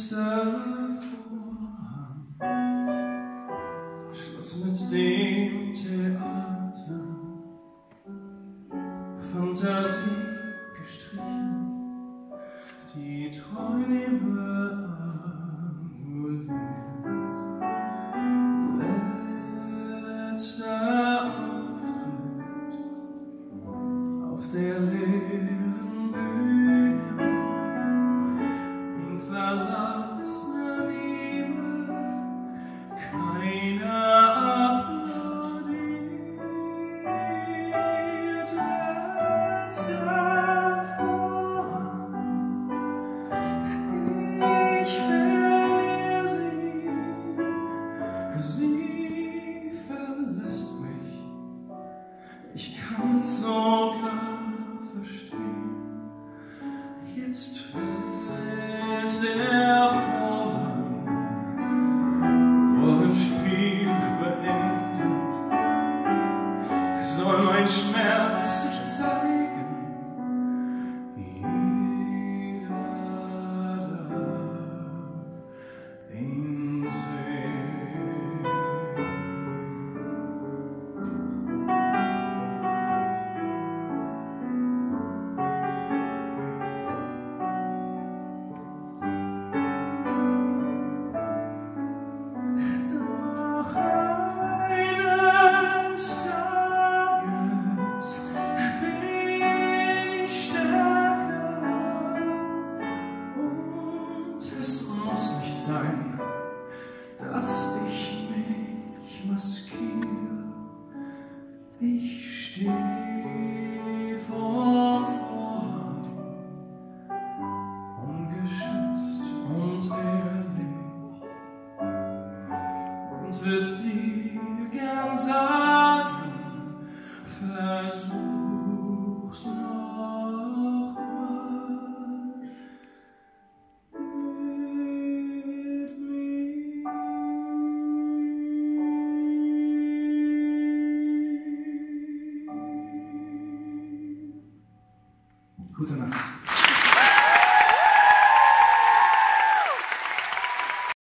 letzter Vorhang, Schluss mit dem Theater, Fantasie gestrichen, die Träume annulliert. Letzter Auftritt auf der leeren Bühne, in verlassener Liebe, keiner applaudiert. Letzter Vorhang, ich verliere sie verlässt mich. Ich kann's sogar verstehen. Jetzt fällt der Vorhang, Rollenspiel beendet. Soll mein Schmerz sich zeigen? Jeder darf ihn sehen. Doch eines Tages bin ich stärker und es muss nicht sein, dass ich mich maskiere. Ich stehe vorm Vorhang, ungeschützt und ehrlich, und würd dir gern sagen, versuch's nochmal mit mir. Gute Nacht.